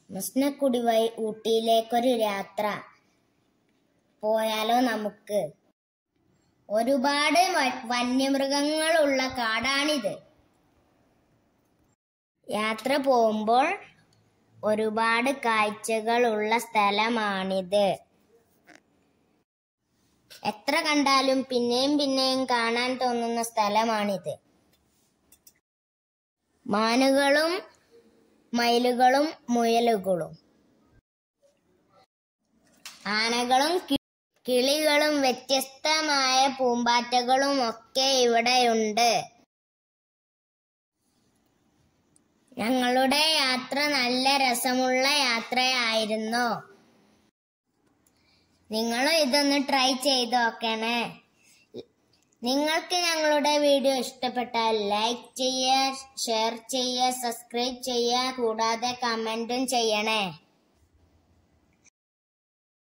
മസ്നക്കുടി വഴി ഊട്ടിയിലേക്കൊരു യാത്ര പോയാലോ നമുക്ക്? ഒരുപാട് വന്യമൃഗങ്ങളുള്ള കാടാണിത്. യാത്ര പോകുമ്പോൾ ഒരുപാട് കാഴ്ചകളുള്ള സ്ഥലമാണിത്. എത്ര കണ്ടാലും പിന്നെയും പിന്നെയും കാണാൻ തോന്നുന്ന സ്ഥലമാണിത്. മാനുകളും മയിലുകളും മുയലുകളും ആനകളും കിളികളും വ്യത്യസ്തമായ പൂമ്പാറ്റകളും ഒക്കെ ഇവിടെയുണ്ട്. ഞങ്ങളുടെ യാത്ര നല്ല രസമുള്ള യാത്രയായിരുന്നു. നിങ്ങളും ഇതൊന്ന് ട്രൈ ചെയ്ത് നോക്കണേ. നിങ്ങൾക്ക് ഞങ്ങളുടെ വീഡിയോ ഇഷ്ടപ്പെട്ടാൽ ലൈക്ക് ചെയ്യുക, ഷെയർ ചെയ്യുക, സബ്സ്ക്രൈബ് ചെയ്യുക, കൂടാതെ കമന്റും ചെയ്യണേ.